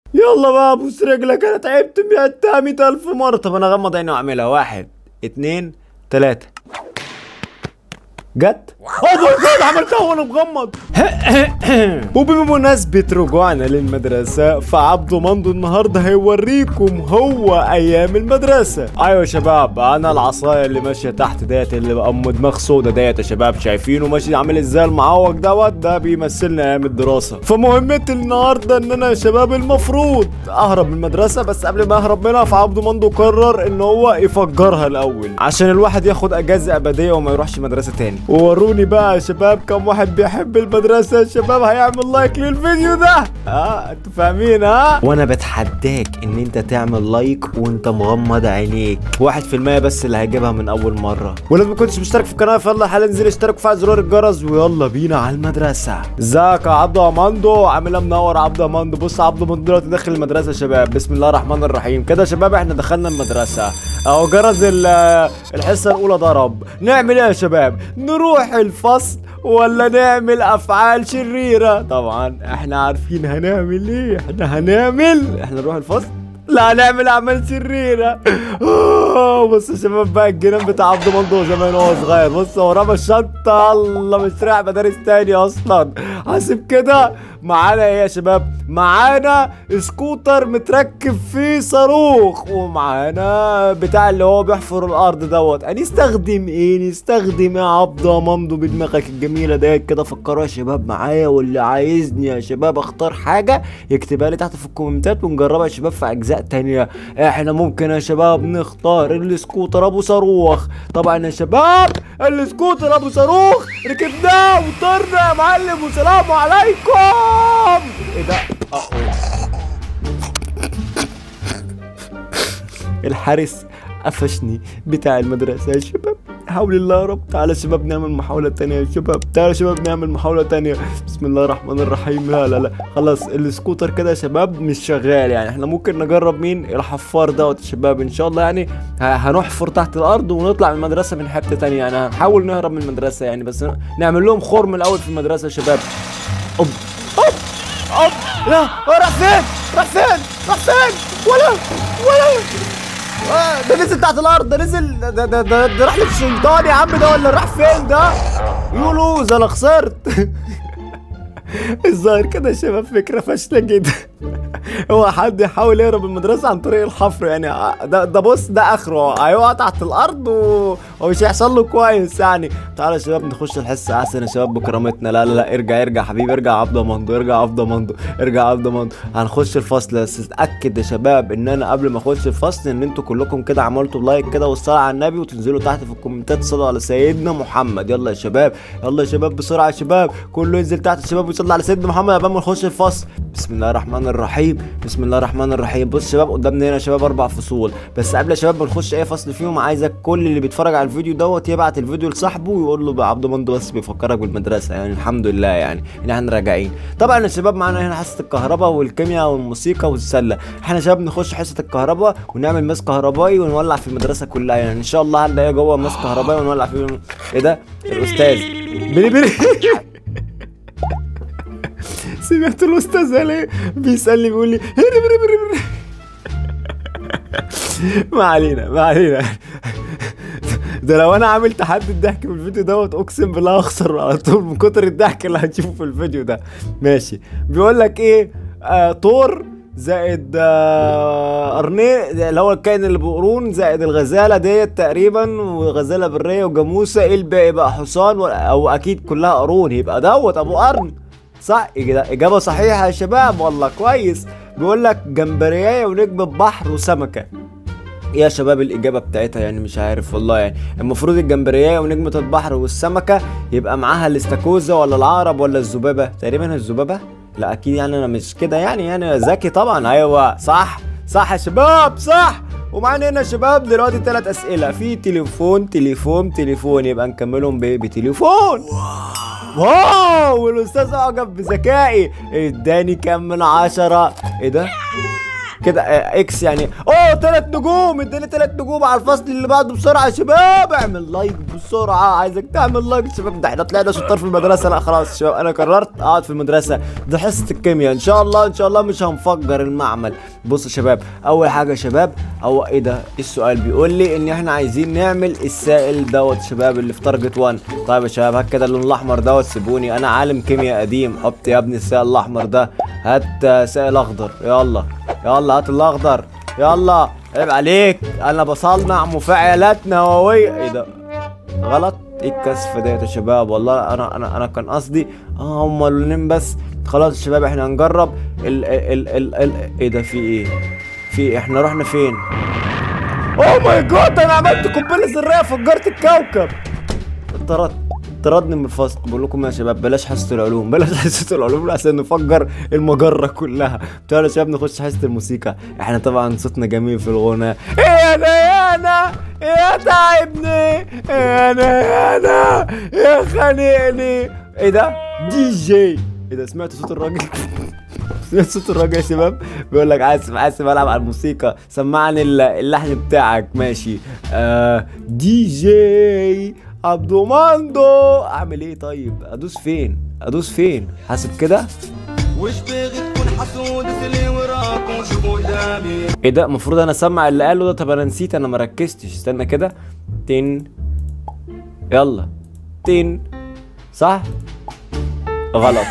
يلا بقى ابوس رجلك، انا تعبت 100,000 مرة. طب انا اغمض عيني واعملها، 1 2 3. جت؟ اوه ماي جاد، عملتها وانا مغمض. وبمناسبة رجوعنا للمدرسة، فعبده مندو النهارده هيوريكم هو ايام المدرسة. ايوه يا شباب، انا العصاية اللي ماشية تحت ديت، اللي ام دماغ سودا ديت يا شباب، شايفينه ماشي عامل ازاي المعوج دوت، ده بيمثلنا ايام الدراسة. فمهمتي النهارده ان انا يا شباب المفروض اهرب من المدرسة، بس قبل ما اهرب منها فعبده مندو قرر ان هو يفجرها الاول عشان الواحد ياخد اجازة ابدية وما يروحش مدرسة تاني. ووروني بقى يا شباب كم واحد بيحب المدرسة يا شباب هيعمل لايك للفيديو ده. انتوا فاهمين؟ وانا بتحداك ان انت تعمل لايك وانت مغمض عينيك، 1% بس اللي هيجيبها من اول مرة. ولو ما كنتش مشترك في القناة فيلا حالا انزل اشترك وفعل زرار الجرس، ويلا بينا على المدرسة. ازيك يا عبده مندو؟ عامل منور عبده مندو. بص عبده مندو دلوقتي داخل المدرسة يا شباب، بسم الله الرحمن الرحيم. كده يا شباب احنا دخلنا المدرسة اهو، جرس الحصة الاولى ضرب. نعمل ايه يا شباب؟ نروح الفصل ولا نعمل افعال شريرة؟ طبعا احنا عارفين هنعمل ايه. احنا نروح الفصل، لا نعمل اعمال شريرة. بص يا شباب بقى الجنان بتاع عبد مندو زمان وهو صغير، بص هو رمى الشنطة، الله مش رايح مدارس تاني اصلا. حاسب كده. معانا ايه يا شباب؟ معانا سكوتر متركب فيه صاروخ، ومعانا بتاع اللي هو بيحفر الارض دوت. هنستخدم ايه؟ نستخدم ايه يا عبد مندو بدماغك الجميلة ديت كده؟ فكروا يا شباب معايا، واللي عايزني يا شباب اختار حاجة يكتبها لي تحت في الكومنتات ونجربها يا شباب في اجزاء تانية. احنا ممكن يا شباب نختار السكوتر ابو صاروخ. طبعا يا شباب السكوتر ابو صاروخ ركبناه وطرنا يا معلم، والسلام عليكم. ايه ده؟ الحارس قفشني بتاع المدرسة يا شباب. حول الله يا رب. تعالى يا شباب نعمل محاولة تانية يا شباب، تعالى يا شباب نعمل محاولة تانية. بسم الله الرحمن الرحيم. لا خلاص السكوتر كده يا شباب مش شغال، يعني احنا ممكن نجرب مين؟ الحفار دوت يا شباب. ان شاء الله يعني هنحفر تحت الارض ونطلع من المدرسة من حتة تانية، يعني هنحاول نهرب من المدرسة يعني، بس نعمل لهم خرم الاول في المدرسة يا شباب. اوب اوب اوب. لا راح فين؟ ولا ده نزل تحت الارض، ده نزل ده راح للشيطان يا عم ده، ولا راح فين ده؟ يقولوا انا خسرت. الظاهر كده يا شباب فكرة فاشلة جدا. هو حد يحاول يهرب من المدرسة عن طريق الحفر يعني؟ ده بص ده اخره هيقع تحت الارض ومش هيحصل له كويس يعني. تعالوا يا شباب نخش الحصة احسن يا شباب بكرامتنا. لا ارجع حبيبي، ارجع عبده مندو. هنخش الفصل، بس اتاكد يا شباب ان انا قبل ما اخش الفصل ان انتوا كلكم كده عملتوا لايك كده والصلاة على النبي، وتنزلوا تحت في الكومنتات صلوا على سيدنا محمد. يلا يا شباب بسرعة يا شباب، كله ينزل تحت يا شباب ويصلي على سيدنا محمد قبل ما نخش الفصل. بسم الله الرحمن الرحيم. بص يا شباب قدامنا هنا يا شباب 4 فصول، بس قبل يا شباب ما نخش اي فصل فيهم عايزك كل اللي بيتفرج على الفيديو دوت يبعت الفيديو لصاحبه ويقول له عبده مندو بس بيفكرك بالمدرسه، يعني الحمد لله يعني ان احنا راجعين. طبعا يا شباب معانا هنا حصه الكهرباء والكيمياء والموسيقى والسله. احنا يا شباب نخش حصه الكهرباء ونعمل ماس كهربائي ونولع في المدرسه كلها، يعني ان شاء الله هنلاقي جوه ماس كهربائي ونولع فيه. ايه ده؟ الاستاذ بيلي سمعت الاستاذ عليه بيسالني بيقول لي ما علينا. ده لو انا عامل تحدي الضحك في الفيديو دوت اقسم بالله هخسر على طول من كتر الضحك اللي هتشوفه في الفيديو ده. ماشي، بيقول لك ايه؟ طور زائد قرنين اللي هو الكائن اللي بقرون زائد الغزاله ديت تقريبا، وغزاله بريه وجاموسه. ايه الباقي بقى؟ حصان او اكيد كلها قرون، يبقى دوت ابو قرن. صح، اجابه صحيحه يا شباب والله كويس. بيقول لك جمبريه ونجم بحر وسمكه. يا شباب الاجابه بتاعتها يعني مش عارف والله، يعني المفروض الجمبريه ونجمه البحر والسمكه يبقى معاها الاستاكوزا ولا العقرب ولا الذبابه، تقريبا الذبابه. لا اكيد يعني انا مش كده يعني ذكي طبعا. ايوه صح يا شباب صح. ومعانا هنا يا شباب دلوقتي 3 اسئله في تليفون، يبقى نكملهم بتليفون. واو، والاستاذ اعجب بذكائي اداني كام من 10؟ ايه ده؟ كده اكس يعني. اوه 3 نجوم، اديني 3 نجوم على الفصل اللي بعده بسرعه يا شباب. اعمل لايك بسرعه، عايزك تعمل لايك يا شباب. ده احنا طلعنا شطار في المدرسه. لا خلاص يا شباب انا قررت اقعد في المدرسه. ده حصه الكيمياء ان شاء الله ان شاء الله مش هنفجر المعمل. بص يا شباب، اول حاجه يا شباب هو ايه ده؟ السؤال بيقول لي ان احنا عايزين نعمل السائل دوت يا شباب اللي في تارجت 1. طيب يا شباب هات كده اللون الاحمر دوت، سيبوني انا عالم كيمياء قديم. حط يا ابني السائل الاحمر ده. هات سائل اخضر، يلا يلا هات الاخضر يلا. عيب عليك، انا بصنع مفاعلات نوويه. ايه ده؟ غلط. ايه الكثف ديت يا شباب؟ والله انا كان قصدي هما لونين بس. خلاص يا شباب احنا هنجرب ايه ده؟ في ايه؟ في إيه؟ احنا رحنا فين؟ اوه ماي جاد، انا عملت قنبله ذريه فجرت الكوكب. طردني من الفصل. بقول لكم يا شباب بلاش حصه العلوم، بلاش حصه العلوم عشان نفجر المجره كلها. تعالوا يا شباب نخش حصه الموسيقى. احنا طبعا صوتنا جميل في الغناء. يا انا يا تعبني، انا يا خانقني. ايه ده؟ دي جي. ايه ده؟ سمعت صوت الراجل؟ سمعت صوت الراجل يا شباب بيقول لك عايز العب على الموسيقى، سمعني اللحن بتاعك. ماشي. دي جي عبدو ماندو. اعمل ايه طيب؟ ادوس فين؟ حاسب كده. وش باغي تكون حسود اللي وراك وشوف قدامي. ايه ده؟ المفروض انا اسمع اللي قاله ده. طب انا نسيت، انا مركزتش. استنى كده. تين. يلا تين. صح؟ غلط.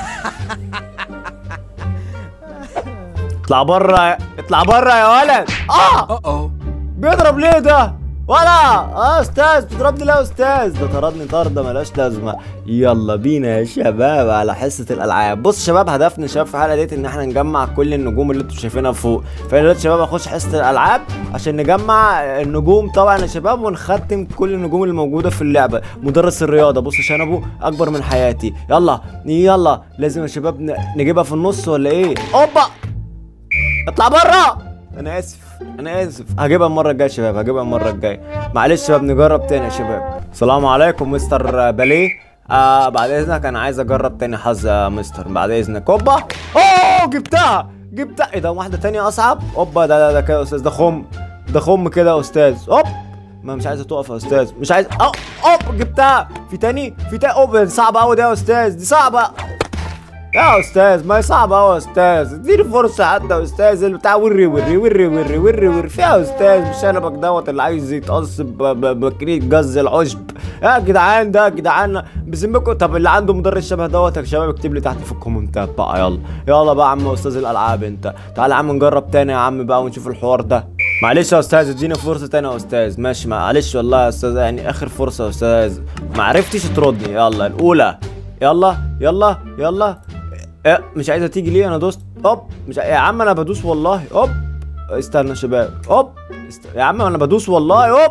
اطلع بره، اطلع بره يا ولد. بيضرب ليه ده؟ ولا استاذ بتضربني ليه يا استاذ؟ ده طردني طرده ملهاش لازمه. يلا بينا يا شباب على حصه الالعاب. بص يا شباب هدفنا يا شباب في الحلقه ديت ان احنا نجمع كل النجوم اللي انتوا شايفينها فوق. فانا دلوقتي يا شباب هخش حصه الالعاب عشان نجمع النجوم طبعا يا شباب، ونختم كل النجوم اللي موجوده في اللعبه. مدرس الرياضه بص شنبه اكبر من حياتي. يلا لازم يا شباب نجيبها في النص ولا ايه؟ اوبا اطلع بره. انا اسف هجيبها المره الجايه يا شباب، هجيبها المره الجايه. معلش يا شباب نجرب تاني يا شباب. السلام عليكم مستر باليه. بعد اذنك انا عايز اجرب تاني حظ يا مستر بعد اذنك. اوبا اوه جبتها. ايه ده؟ واحده تانية اصعب. اوبا ده كده يا استاذ. ده خم كده يا استاذ. اوب ما مش عايزه تقف يا استاذ، مش عايز. اوب جبتها. في تاني. اوب صعبه قوي ده يا استاذ، دي صعبه يا استاذ. ما هي صعبه قوي يا استاذ، اديني فرصه حتى يا استاذ. البتاع وري فيها يا استاذ. مش شنبك دوت اللي عايز يتقص بماكينه جز العشب يا جدعان. ده يا جدعان بذمكم. طب اللي عنده مدرس شبه دوت يا شباب اكتب لي تحت في الكومنتات بقى. يلا بقى يا عم استاذ الالعاب انت. تعالى يا عم نجرب تاني يا عم بقى ونشوف الحوار ده. معلش يا استاذ اديني فرصه تاني يا استاذ. ماشي معلش والله يا استاذ، يعني اخر فرصه يا استاذ. ما عرفتش تردني. يلا الاولى. يلا مش عايزه تيجي ليه؟ انا دوست. مش يا عم انا بدوس والله. استنى يا شباب. يا عم انا بدوس والله.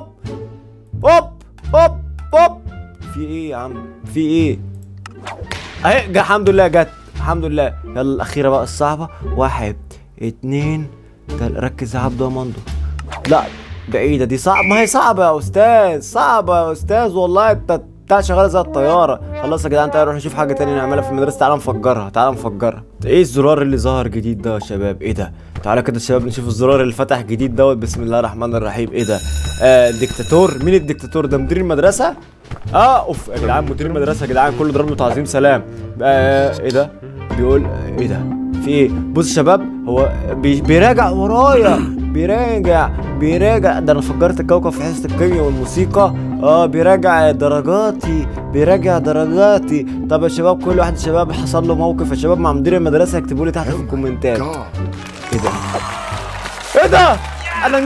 في ايه يا عم؟ في ايه؟ اهي الحمد لله جت. الحمد لله. يلا الاخيره بقى الصعبه. 1 2 ركز يا عبدو يا مندو. لا بعيده دي صعبه. ما هي صعبه يا استاذ، والله انت بتاع شغاله زي الطياره. خلاص يا جدعان تعالوا نروح نشوف حاجه تانية نعملها في المدرسه. تعالى نفجرها. ايه الزرار اللي ظهر جديد ده يا شباب؟ ايه ده؟ تعالى كده يا شباب نشوف الزرار اللي فتح جديد دوت. بسم الله الرحمن الرحيم. ايه ده؟ ديكتاتور. مين الديكتاتور ده؟ مدير المدرسه؟ اوف يا جدعان مدير المدرسه يا جدعان كله ضرب له تعظيم سلام. ايه ده؟ بيقول ايه ده؟ في ايه؟ بص يا شباب هو بيراجع ورايا. بيراجع ده. انا فجرت الكوكب في حصه الكيمياء والموسيقى. بيراجع درجاتي. طب يا شباب كل واحد يا شباب حصل له موقف يا شباب مع مدير المدرسه اكتبوا لي تحت في الكومنتات. ايه ده؟ انا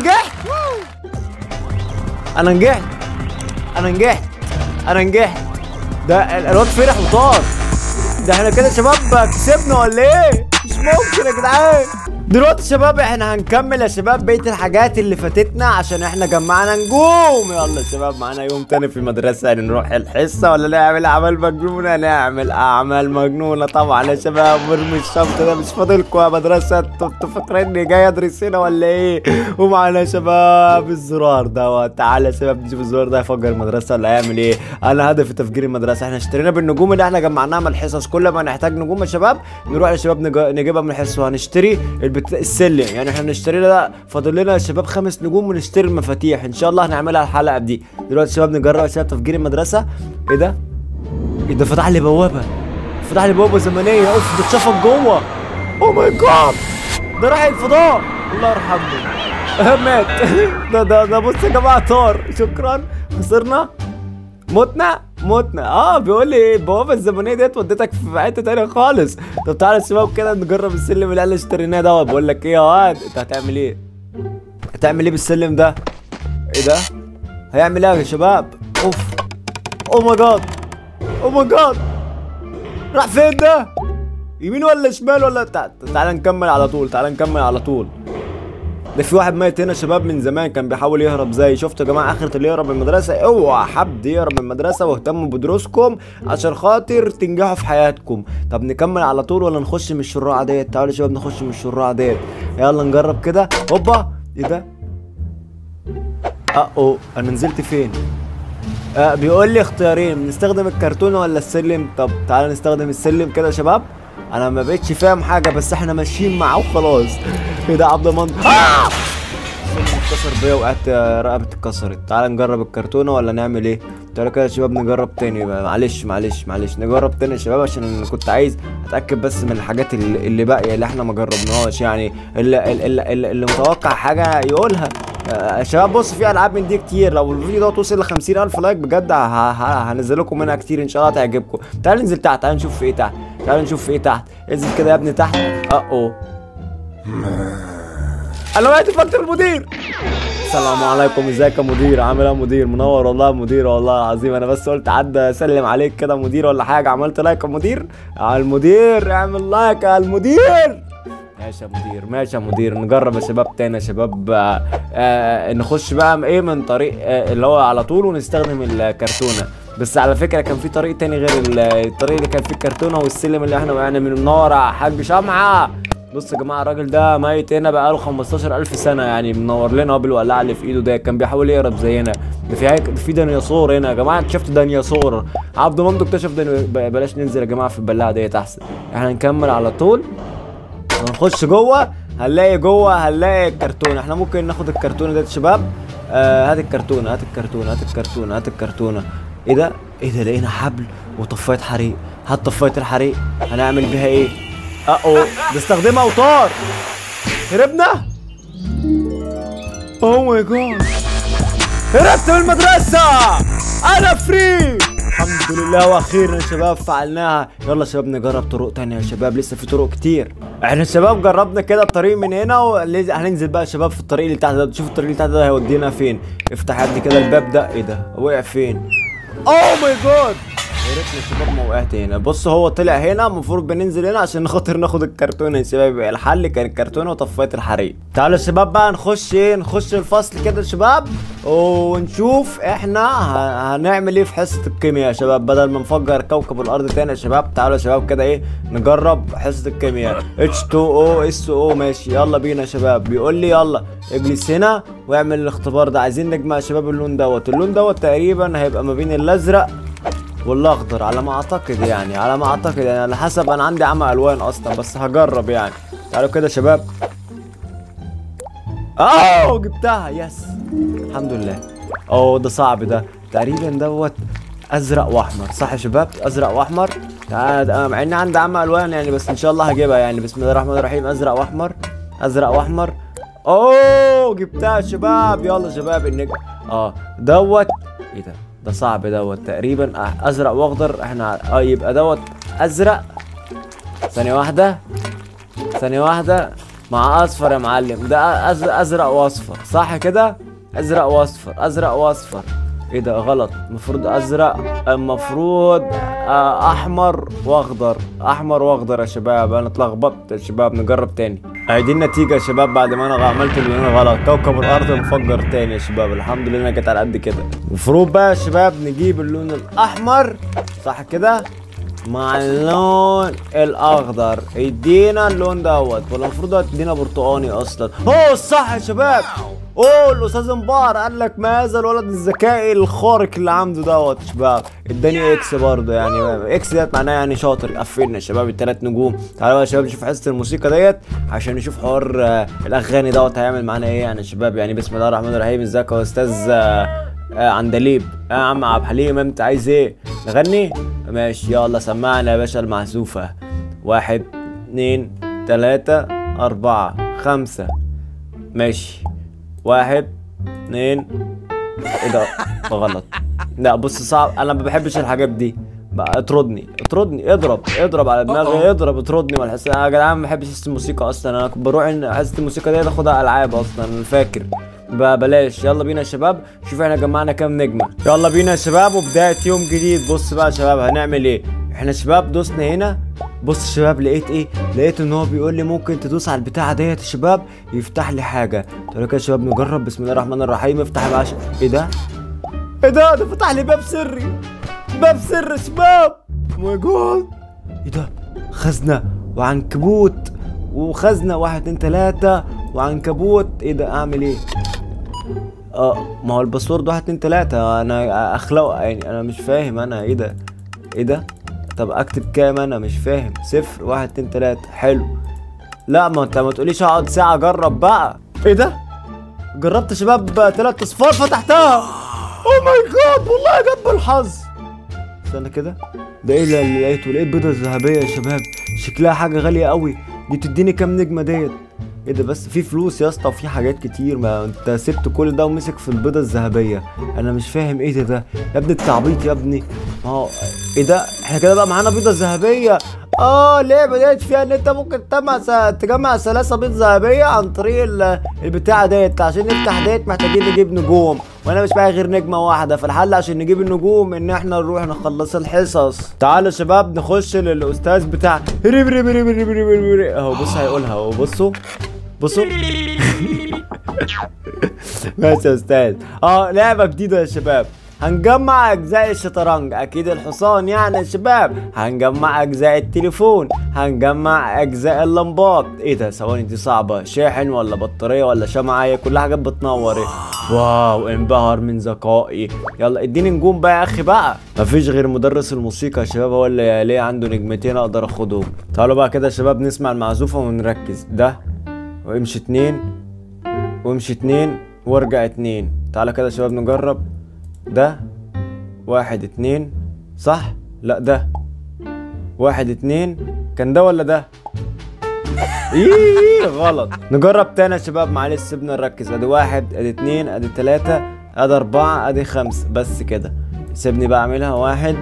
نجحت. ده الواد فرح وطار. ده احنا كده يا شباب كسبنا ولا ايه؟ مش ممكن يا جدعان. دلوقتي يا شباب احنا هنكمل يا شباب بقيه الحاجات اللي فاتتنا عشان احنا جمعنا نجوم. يلا يا شباب معانا يوم تاني في المدرسه. يعني نروح الحصه ولا نعمل اعمال مجنونه؟ نعمل اعمال مجنونه طبعا يا شباب. ورمي الشنط ده مش فاضلكم يا مدرسه. انتوا فاكريني جاي ادرس هنا ولا ايه؟ ومعانا يا شباب الزرار دوت. تعالى يا شباب نشوف الزرار ده هيفجر المدرسه ولا هيعمل ايه. انا هدفي تفجير المدرسه. احنا اشترينا بالنجوم اللي احنا جمعناها من الحصص. كل ما نحتاج نجوم يا شباب نروح يا شباب نجيبها من الحصص. وهنشتري السلم، يعني احنا نشتري ده فاضل لنا يا شباب 5 نجوم ونشتري المفاتيح ان شاء الله هنعملها الحلقه دي. دلوقتي يا شباب نجرب يا شباب تفجير المدرسه. ايه ده؟ ايه ده؟ فتح لي بوابه، فتح لي بوابه زمنيه. اوف ده اتشفط جوه. او ماي جاد، ده راح الفضاء. الله يرحمه. مات. ده بص يا جماعه طار. شكرا. خسرنا، متنا. بيقول لي ايه البوابه الزمنيه ديت ودتك في حته تانيه خالص. طب تعالى يا شباب كده نجرب السلم اللي احنا اشتريناه دوت. بقول لك ايه يا واد، انت هتعمل ايه؟ هتعمل ايه بالسلم ده؟ ايه ده؟ هيعمل ايه يا شباب؟ اوف، او ماي جاد، راح فين ده؟ يمين ولا شمال ولا تعالى نكمل على طول. ده في واحد ميت هنا يا شباب من زمان كان بيحاول يهرب زي شفتوا يا جماعه اخرة اللي يهرب من المدرسه. اوعى حد يهرب من المدرسه واهتموا بدروسكم عشان خاطر تنجحوا في حياتكم. طب نكمل على طول ولا نخش من الشراعه ديت؟ تعالوا يا شباب نخش من الشراعه ديت. يلا نجرب كده. هوبا، ايه ده؟ انا نزلت فين؟ بيقول لي اختيارين، نستخدم الكرتونه ولا السلم؟ طب تعالى نستخدم السلم كده يا شباب. انا ما بقتش فاهم حاجه بس احنا ماشيين معاه وخلاص. ايه ده؟ عبد المنطق اتكسر بيا، وقعت رقبتي اتكسرت. تعال نجرب الكرتونه ولا نعمل ايه؟ تعالوا كده يا شباب نجرب تاني. معلش نجرب تاني يا شباب عشان انا كنت عايز اتاكد بس من الحاجات اللي باقيه اللي احنا ما جربناهاش، يعني اللي متوقع حاجه يقولها. يا شباب بص في العاب من دي كتير، لو الفيديو ده توصل ل 50,000 لايك بجد هنزل لكم منها كتير ان شاء الله تعجبكم. تعال ننزل تحت، تعال نشوف في ايه تحت. انزل كده يا ابني تحت. انا وقعت في مكتب المدير. السلام عليكم، ازيك يا مدير؟ عامل ايه يا مدير؟ منور والله يا مدير، والله العظيم انا بس قلت عدى اسلم عليك كده مدير ولا حاجه. عملت لايك يا مدير؟ على المدير اعمل لايك يا المدير. ماشي يا مدير. نجرب يا شباب تاني يا شباب. نخش بقى ايه من طريق اللي هو على طول ونستخدم الكرتونه. بس على فكره كان في طريق تاني غير الطريق اللي كان فيه الكرتونه والسلم اللي احنا وقعنا من منور يا حاج شمعه. بص يا جماعه الراجل ده ميت هنا بقاله 15,000 سنه، يعني منور لنا بالولاعه اللي في ايده ده. كان بيحاول يهرب زينا. ده في ديناصور هنا يا جماعه. اكتشفت ديناصور. عبد المنطق اكتشف بلاش ننزل يا جماعه في البلاعه ديت احسن. احنا نكمل على طول ونخش جوه. هنلاقي الكرتونه. احنا ممكن ناخد الكرتونه ديت يا شباب. هات الكرتونه. ايه ده؟ لقينا حبل وطفايه حريق. هات طفايه الحريق. هنعمل بيها ايه؟ ده استخدمها وطار. هربنا. او ماي جاد، هربت من المدرسه. انا فري الحمد لله. واخيرا يا شباب فعلناها. يلا يا شباب نجرب طرق تانية يا شباب، لسه في طرق كتير. احنا يا شباب جربنا كده الطريق من هنا هننزل بقى يا شباب في الطريق اللي تحت ده. شوف الطريق اللي تحت ده هيودينا فين. افتح يا ابني كده الباب ده. ايه ده؟ وقع فين؟ اوه ماي جاد، يا ريتني يا شباب ما وقعت هنا. بص هو طلع هنا، المفروض بننزل هنا عشان خاطر ناخد الكرتونه يا شباب. الحل كان الكرتونه وطفايه الحريق. تعالوا يا شباب بقى نخش الفصل كده يا شباب ونشوف احنا هنعمل ايه في حصه الكيمياء يا شباب، بدل ما نفجر كوكب الارض تاني يا شباب. تعالوا يا شباب كده ايه نجرب حصه الكيمياء. H2O SO. ماشي يلا بينا يا شباب. بيقول لي يلا اجلس هنا واعمل الاختبار ده. عايزين نجمع يا شباب اللون دوت تقريبا هيبقى ما بين الازرق والاخضر على ما اعتقد، يعني على حسب. انا عندي عمى الوان اصلا بس هجرب يعني. تعالوا كده يا شباب. جبتها. يس الحمد لله. ده صعب ده تقريبا دوت ازرق واحمر صح يا شباب؟ ازرق واحمر. مع ان عندي عمى الوان يعني بس ان شاء الله هجيبها يعني. بسم الله الرحمن الرحيم. ازرق واحمر. جبتها يا شباب. يلا يا شباب النجم. دوت ايه ده صعب دوت تقريبا. ازرق واخضر احنا. يبقى دوت ازرق. ثانية واحدة مع اصفر يا معلم. ده ازرق واصفر صح كده؟ ازرق واصفر. ايه ده؟ غلط. المفروض ازرق، المفروض احمر واخضر يا شباب. انا اتلخبطت يا شباب. نجرب تاني. دي النتيجة يا شباب بعد ما انا عملت اللون غلط. كوكب الارض مفجر تاني يا شباب. الحمد لله انا جت على قد كده. المفروض بقى يا شباب نجيب اللون الاحمر صح كده. مع اللون الاخضر. ادينا اللون دوت، ولا المفروض تدينا برتقاني اصلا؟ اوه صح يا شباب. اوه الاستاذ انبار قال لك ما هذا الولد الذكائي الخارق اللي عنده دوت يا شباب. اداني اكس برضه، يعني اكس ديت معناها يعني شاطر. قفلنا يا شباب الثلاث نجوم. تعالوا يا شباب نشوف حصه الموسيقى ديت عشان نشوف حوار الاغاني دوت هيعمل معانا ايه يعني يا شباب. يعني بسم الله الرحمن الرحيم. ازيك يا استاذ عندليب؟ يا عم عبد الحليم انت عايز ايه؟ نغني؟ ماشي يلا سمعنا يا باشا المعزوفة. 1 2 3 4 5. ماشي 1 2. ايه ده؟ غلط. لا بص صعب، انا ما بحبش الحاجات دي بقى. اطردني اضرب على دماغي، اطردني ولا حس. انا يا جدعان ما بحبش حصة الموسيقى اصلا. انا كنت بروح حصة الموسيقى دي اخدها العاب اصلا انا فاكر. بلاش. يلا بينا يا شباب شوف احنا جمعنا كام نجمه. يلا بينا يا شباب وبدايه يوم جديد. بص بقى يا شباب هنعمل ايه. احنا يا شباب دوسنا هنا. بص يا شباب لقيت ايه؟ لقيت ان هو بيقول لي ممكن تدوس على البتاعه ديت يا شباب يفتح لي حاجه. تعالوا كده يا شباب نجرب. بسم الله الرحمن الرحيم. افتح بقى. ايه ده؟ ده فتح لي باب سري. باب سري يا شباب. ماي جاد. ايه ده؟ خزنه وعنكبوت وخزنه. 1 2 3 وعنكبوت. ايه ده؟ اعمل ايه؟ ما هو الباسورد 1 2 3. انا اخلقه يعني. انا مش فاهم انا ايه ده؟ ايه ده؟ طب اكتب كام؟ انا مش فاهم. 0 1 2 3. حلو. لا ما انت ما تقوليش اقعد ساعه اجرب بقى. ايه ده؟ جربت يا شباب 3 اصفار فتحتها. اوه ماي جاد والله جت بالحظ. استنى كده. ده ايه اللي لقيته؟ لقيت بيضه ذهبيه يا شباب. شكلها حاجه غاليه قوي. دي تديني كام نجمه ديت؟ ايه ده؟ بس في فلوس يا اسطى وفي حاجات كتير. ما انت سبت كل ده ومسك في البيضه الذهبيه. انا مش فاهم ايه ده يا ابني. التعبيط يا ابني. ما هو ايه ده؟ احنا كده بقى معانا بيضه ذهبيه. اللعبه ديت فيها ان انت ممكن تجمع 3 بيض ذهبيه عن طريق البتاعه ديت. عشان نفتح ديت محتاجين نجيب نجوم، وانا مش معايا غير نجمه واحده. فالحل عشان نجيب النجوم ان احنا نروح نخلص الحصص. تعالوا يا شباب نخش للاستاذ بتاع اهو. بص هيقولها اهو. بصوا ماشي يا استاذ. لعبه جديده يا شباب. هنجمع اجزاء الشطرنج، اكيد الحصان يعني يا شباب. هنجمع اجزاء التليفون، هنجمع اجزاء اللمبات. ايه ده؟ ثواني دي صعبه. شاحن ولا بطاريه ولا شمعه؟ هي كلها حاجات بتنور. ايه؟ واو انبهر من ذكائي. يلا اديني نجوم بقى يا اخي بقى. مفيش غير مدرس الموسيقى يا شباب هو اللي ليه عنده نجمتين اقدر اخدهم. تعالوا بقى كده يا شباب نسمع المعزوفه ونركز. ده وامشي 2 وامشي 2 وارجع 2. تعالى كده يا شباب نجرب. ده 1 2 صح؟ لا ده 1 2. كان ده ولا ده؟ غلط. نجرب تاني يا شباب معلش سيبنا نركز. ادي 1 ادي 2 ادي 3 ادي 4 ادي 5 بس كده. سيبني بقى اعملها. 1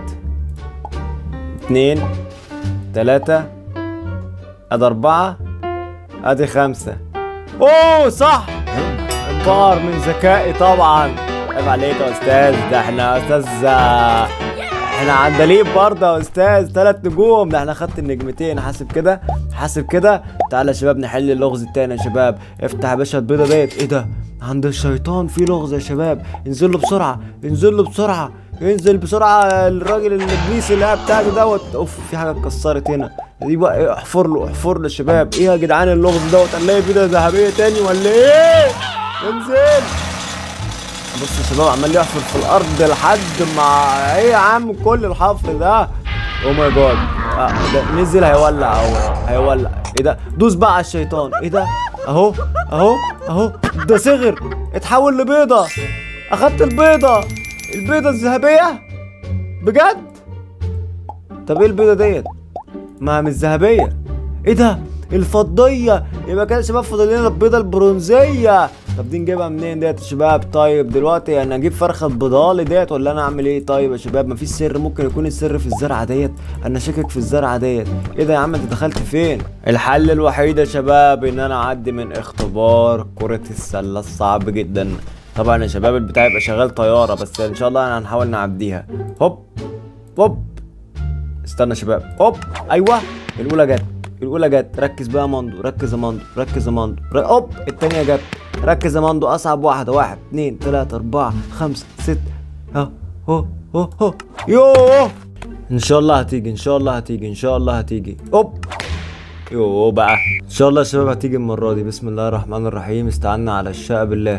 2 3 ادي 4 ادي 5. اوه صح. انبهر من ذكائي طبعا. عيب عليك يا استاذ. ده احنا استاذ احنا عندليب برضه يا استاذ. 3 نجوم. ده احنا خدت النجمتين. حاسب كده. تعالى يا شباب نحل اللغز التاني يا شباب. افتح يا باشا البيضه ديت. ايه ده؟ عند الشيطان في لغز يا شباب. انزل له بسرعه. انزل بسرعه. الراجل الابليس اللي بتاعك دوت. اوف في حاجه اتكسرت هنا. دي بقى احفر له يا شباب. ايه يا جدعان اللغز دوت؟ هنلاقي بيضه ذهبيه تاني ولا ايه؟ انزل. بص يا شباب عمال يحفر في الارض لحد ما ايه يا عم كل الحفر ده. او ماي جاد. ده نزل هيولع. ايه ده؟ دوس بقى على الشيطان. ايه ده؟ اهو ده صغر اتحول لبيضه. اخدت البيضه الذهبيه بجد. طب ايه البيضه ديت؟ ما مش ذهبيه. ايه ده؟ الفضيه. يبقى كده يا شباب فاضل لنا البيضه البرونزيه. طب دي نجيبها منين ديت يا شباب؟ طيب دلوقتي انا اجيب فرخه بضالي ديت ولا انا اعمل ايه؟ طيب يا شباب مفيش سر. ممكن يكون السر في الزرعه ديت. انا شاكك في الزرعه ديت. ايه ده يا عم انت دخلت فين؟ الحل الوحيد يا شباب ان انا اعدي من اختبار كره السله الصعب جدا. طبعا يا شباب البتاع يبقى شغال طياره بس ان شاء الله انا هنحاول نعديها. هوب استنى يا شباب. هوب ايوه الاولى جت. ركز بقى يا ماندو. ركز يا ماندو. هوب التانية جت. ركز يا ماندو. اصعب واحدة. 1 2 3 4 5 6. اهو يوه ان شاء الله هتيجي، ان شاء الله هتيجي، ان شاء الله هتيجي. اوب يوه بقى، ان شاء الله يا شباب هتيجي المره دي. بسم الله الرحمن الرحيم، استعنا على الشقه بالله.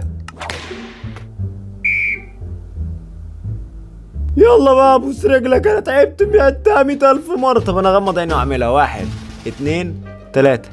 يلا بقى بوس رجلك، انا تعبت 100,000 مره. طب انا اغمض عيني واعملها. 1 2 3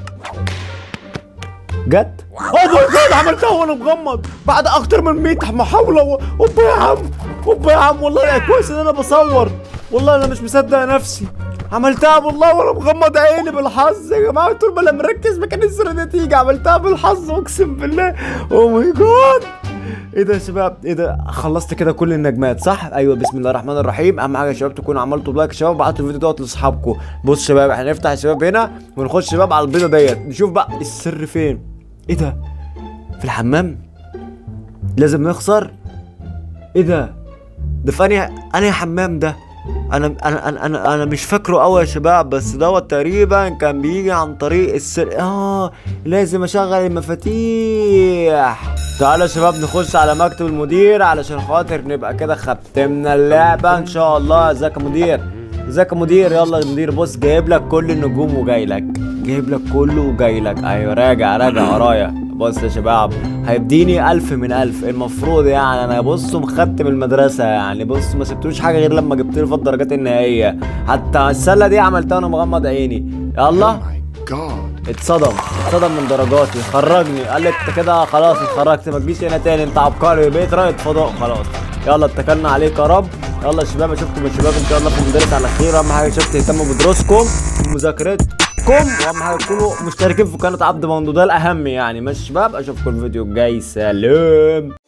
جت. اوه ماي جاد، عملتها وانا مغمض بعد اكتر من 100 محاوله. اوبا يا عم، اوبا يا عم، والله كويس ان انا بصور، والله انا مش مصدق نفسي. عملتها والله وانا مغمض عيني بالحظ يا جماعه. طول ما انا مركز ما كان السر ده تيجي. عملتها بالحظ اقسم بالله. اوه ماي جاد، ايه ده يا شباب؟ ايه ده؟ خلصت كده كل النجمات صح؟ ايوه. بسم الله الرحمن الرحيم. اهم حاجه يا شباب تكونوا عملتوا لايك يا شباب، وبعتوا الفيديو دوت لاصحابكم. بص يا شباب، احنا نفتح يا شباب هنا ونخش يا شباب على البيضه ديت، نشوف بقى السر فين. ايه ده؟ في الحمام؟ لازم نخسر؟ ايه ده؟ ده في انهي حمام ده؟ انا مش فاكره قوي يا شباب، بس دوت تقريبا كان بيجي عن طريق السر. لازم اشغل المفاتيح. تعالوا يا شباب نخش على مكتب المدير علشان خاطر نبقى كده ختمنا اللعبه ان شاء الله. ازيك يا مدير؟ ازيك يا مدير؟ يلا يا مدير، بص جايب لك كل النجوم وجاي لك، جايب لك كله وجاي لك. ايوه راجع ورايا. بص يا شباب، هيديني 1000 من 1000 المفروض يعني. انا بص مختم المدرسه يعني، بص ما سبتلوش حاجه غير لما جبت له في الدرجات النهائيه. حتى السله دي عملتها وانا مغمض عيني. يلا اتصدم من درجاتي، خرجني. قال لي انت كده خلاص اتخرجت، ما تجيش هنا تاني، انت عبقري، بقيت رائد فضاء خلاص. يلا اتكلنا عليك يا رب. يلا يا شباب، اشوفكم يا شباب ان شاء الله في المدرسه على خير. اهم حاجه يا شباب تهتموا بدروسكم ومذاكرتكم، واهم حاجه تكونوا مشتركين في قناه عبد مندو، ده الاهم يعني. ماشي يا شباب، اشوفكم الفيديو الجاي، سلام.